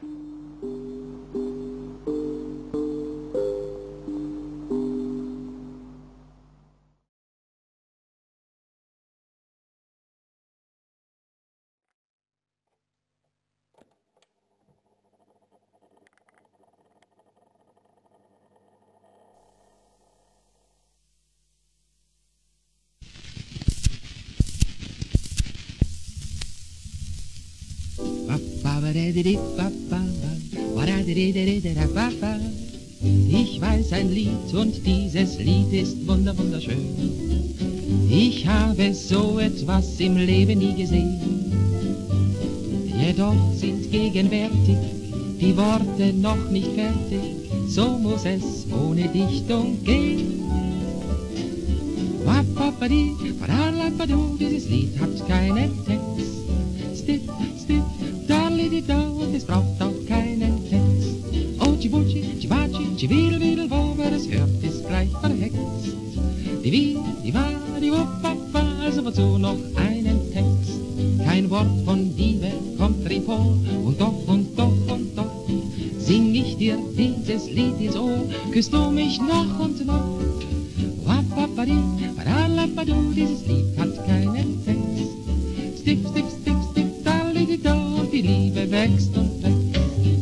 Ich weiß ein Lied und dieses Lied ist wunderschön. Ich habe so etwas im Leben nie gesehen. Jedoch sind gegenwärtig die Worte noch nicht fertig. So muss es ohne Dichtung gehen. Dieses Lied hat keinen Text. Stiff, stiff, darli-di-do, es braucht auch keinen Text. Ochi-buchi, chibachi, chividel-widel, wo wer es hört, ist gleich verhext. Di-wi-di-wa-di-wupp-wap-wa, also wozu noch einen Text? Kein Wort von Liebe kommt drin vor, und doch, sing ich dir dieses Lied ins Ohr, küsst du mich noch und noch. Dieses Lied hat keinen Text. Stiff, stiff, stiff, stiff, dalli-di-do, die Liebe wächst und wächst.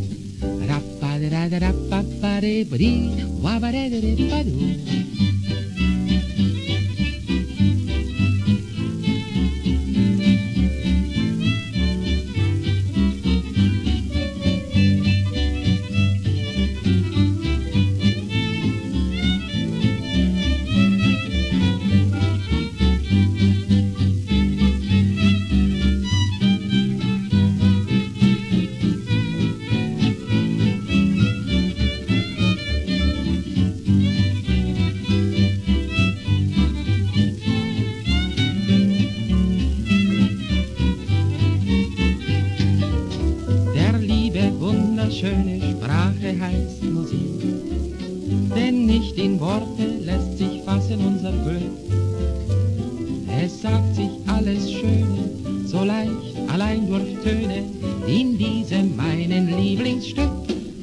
Rappa-da-da-da-rappa-da-di-ba-di, wabba-da-da-di-ba-du. Schöne Sprache heißt Musik, denn nicht in Worte lässt sich fassen unser Glück. Es sagt sich alles Schöne, so leicht, allein durch Töne, in diesem meinen Lieblingsstück.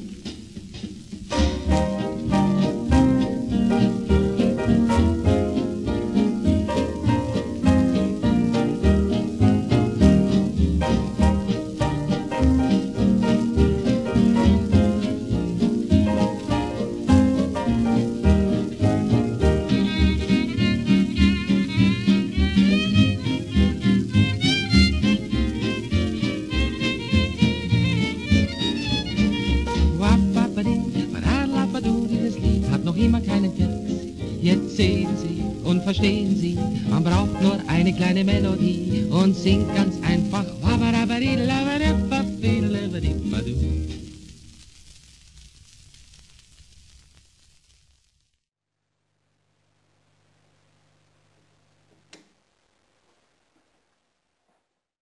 Immer keinen Text. Jetzt sehen Sie und verstehen Sie, man braucht nur eine kleine Melodie und singt ganz einfach.